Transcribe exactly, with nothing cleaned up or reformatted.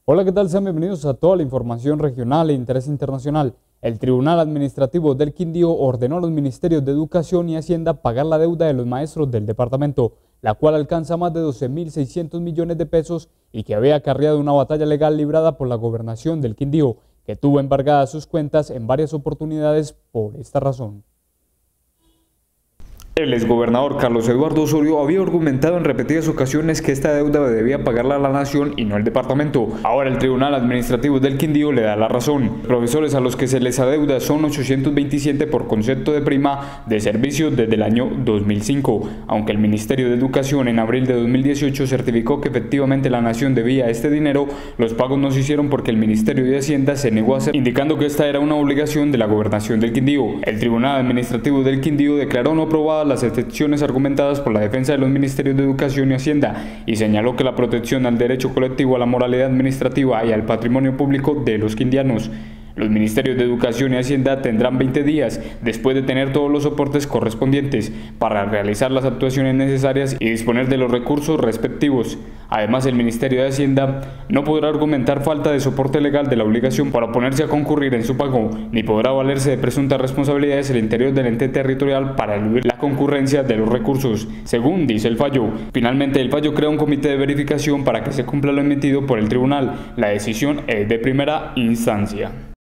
Hola, ¿qué tal? Sean bienvenidos a toda la información regional e interés internacional. El Tribunal Administrativo del Quindío ordenó a los ministerios de Educación y Hacienda pagar la deuda de los maestros del departamento, la cual alcanza más de doce mil seiscientos millones de pesos y que había acarreado una batalla legal librada por la gobernación del Quindío, que tuvo embargadas sus cuentas en varias oportunidades por esta razón. El exgobernador Carlos Eduardo Osorio había argumentado en repetidas ocasiones que esta deuda debía pagarla la nación y no el departamento. Ahora el Tribunal Administrativo del Quindío le da la razón. Profesores a los que se les adeuda son ochocientos veintisiete por concepto de prima de servicio desde el año dos mil cinco, aunque el Ministerio de Educación en abril de dos mil dieciocho certificó que efectivamente la nación debía este dinero. Los pagos no se hicieron porque el Ministerio de Hacienda se negó a hacer, indicando que esta era una obligación de la gobernación del Quindío. El Tribunal Administrativo del Quindío declaró no aprobadas las excepciones argumentadas por la defensa de los ministerios de Educación y Hacienda y señaló que la protección al derecho colectivo, a la moralidad administrativa y al patrimonio público de los quindianos. Los ministerios de Educación y Hacienda tendrán veinte días, después de tener todos los soportes correspondientes, para realizar las actuaciones necesarias y disponer de los recursos respectivos. Además, el Ministerio de Hacienda no podrá argumentar falta de soporte legal de la obligación para oponerse a concurrir en su pago, ni podrá valerse de presuntas responsabilidades en el interior del ente territorial para eludir la concurrencia de los recursos, según dice el fallo. Finalmente, el fallo crea un comité de verificación para que se cumpla lo emitido por el tribunal. La decisión es de primera instancia.